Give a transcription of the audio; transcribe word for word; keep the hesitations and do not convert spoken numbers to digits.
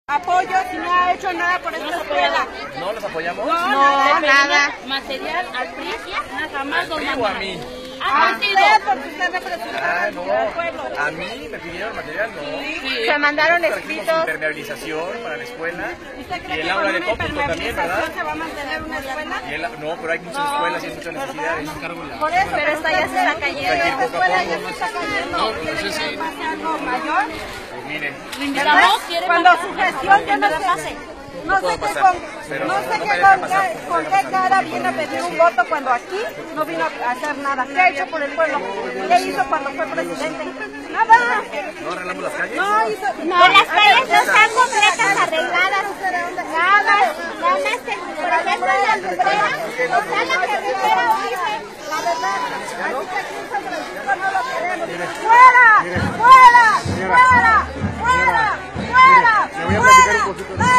Apoyo si no ha hecho nada por esta escuela. ¿No los apoyamos? No, no, nada. Material al P R I, jamás lo ¿O a mí? A usted, porque usted representa Ah, no. al pueblo. A mí me pidieron material, no. Sí. Se mandaron Trajimos escritos. impermeabilización para la escuela. ¿Usted cree Y el que aula con de una cómputo también, ¿verdad? impermeabilización se va a mantener una escuela? Y el, no, pero hay muchas escuelas y hay muchas necesidades. Por eso, pero esta ya se está Aquí cayendo. Esta poco a escuela ya poco. se está cayendo. No, no sé si- Demasiado mayor. Pues miren, ¿Verdad? Cuando su gestión yo no sé, no sé qué con, pero no sé no qué me deja con, pasar. qué- con qué cara viene a pedir un voto cuando aquí no vino a hacer nada. ¿Qué ha hecho por el pueblo? ¿Qué hizo cuando fue presidente? Nada. ¿no arreglamos las calles? No hizo. No, las calles no están completas arregladas. Nada, nada más que, por ejemplo, la carretera, o sea, la carretera dice, La verdad, así que aquí en San Francisco no lo queremos. ¡Fuera! ¡Fuera! ¡Fuera! ¡Fuera! ¡Fuera! Le voy a platicar un poquito.